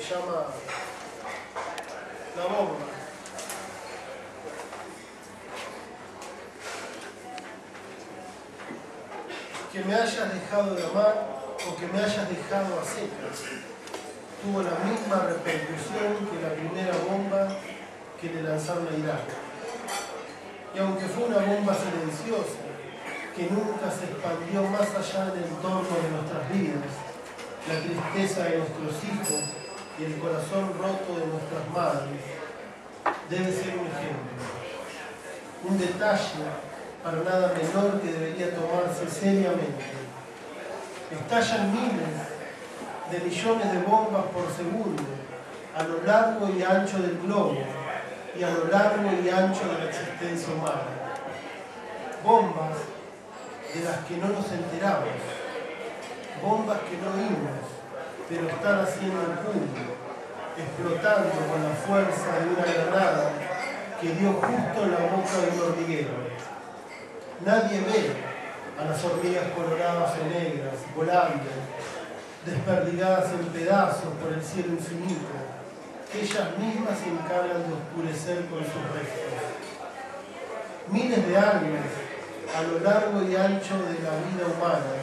llama La Bomba. Que me hayas dejado de amar o que me hayas dejado a secas tuvo la misma repercusión que la primera bomba que le lanzaron a Irak. Y aunque fue una bomba silenciosa, que nunca se expandió más allá del entorno de nuestras vidas, la tristeza de nuestros hijos y el corazón roto de nuestras madres, debe ser un ejemplo, un detalle para nada menor que debería tomarse seriamente. Estallan miles de millones de bombas por segundo a lo largo y ancho del globo y a lo largo y ancho de la existencia humana. Bombas de las que no nos enteramos, bombas que no oímos, pero están haciendo el público, explotando con la fuerza de una granada que dio justo en la boca de un hormiguero. Nadie ve a las hormigas coloradas o negras volando, desperdigadas en pedazos por el cielo infinito, que ellas mismas se encargan de oscurecer con sus restos. Miles de años a lo largo y ancho de la vida humana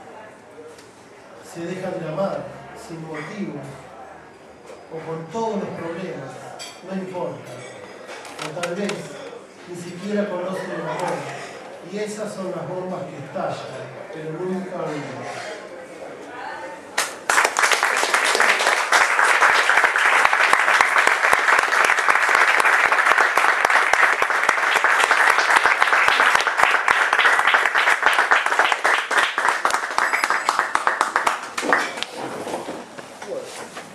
se dejan de amar sin motivo o con todos los problemas, no importa, o tal vez ni siquiera conocen el amor. Y esas son las bombas que estallan, pero nunca oímos. Bueno.